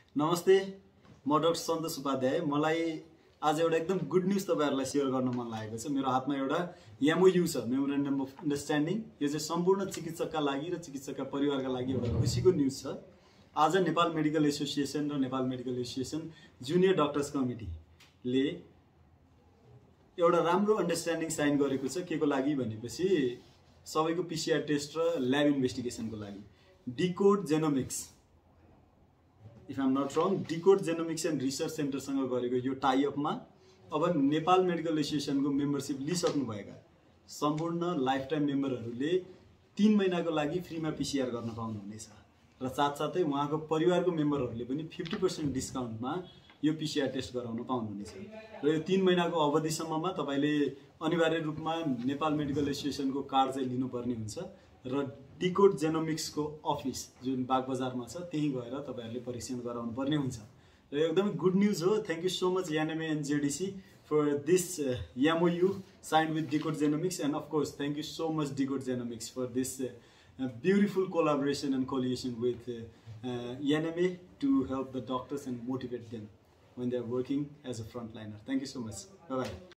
नमस्ते, म डाक्टर सन्तोष उपाध्याय। मलाई आज एउटा एकदम गुड न्यूज तपाईहरुलाई शेयर गर्न मन लागेको छ। मेरो हातमा एउटा एमओयू छ, मेमोरेन्डम अफ अन्डरस्ट्यान्डिङ। यो चाहिँ सम्पूर्ण चिकित्सकका लागि र चिकित्सकका परिवारका लागि एउटा खुसीको न्यूज छ। आज नेपाल मेडिकल एसोसिएसन र Nepal medical association junior doctors कमिटीले एउटा राम्रो अन्डरस्ट्यान्डिङ साइन गरेको छ। केको लागि भनेपछि सबैको पीसीआर टेस्ट र ल्याब इन्भेस्टिगेसनको लागि decode genomics, if I am not wrong, decode genomics and research सेन्टरसँग गरेको यो टाइअपमा अब नेपाल मेडिकल एसोसिएसनको मेम्बरसिप लिइसक्नुभएका सम्पूर्ण लाइफ टाइम मेम्बरहरूले 3 महिनाको लागि फ्रीमा पीसीआर गर्न पाउनुहुनेछ र साथसाथै उहाँको परिवारको मेम्बरहरूले पनि 50% डिस्काउन्टमा यो पीसीआर टेस्ट गराउन पाउनुहुनेछ। र यो 3 महिनाको अवधिसम्ममा तपाईले अनिवार्य रूपमा नेपाल मेडिकल एसोसिएसनको कार्ड चाहिँ लिनुपर्ने हुन्छ र डिकोड जेनोमिक्सको अफिस जुन बागबजारमा छ त्यही गएर तपाईहरुले परीक्षण गराउनु पर्ने हुन्छ। र एकदमै गुड न्यूज हो। Thank you so much NMA and JDC for this MOU signed with Decode Genomics, and of course thank you so much Decode Genomics for this beautiful collaboration and coalition with NMA to help the doctors and motivate them when they are working as a frontliner. Thank you so much. Bye bye.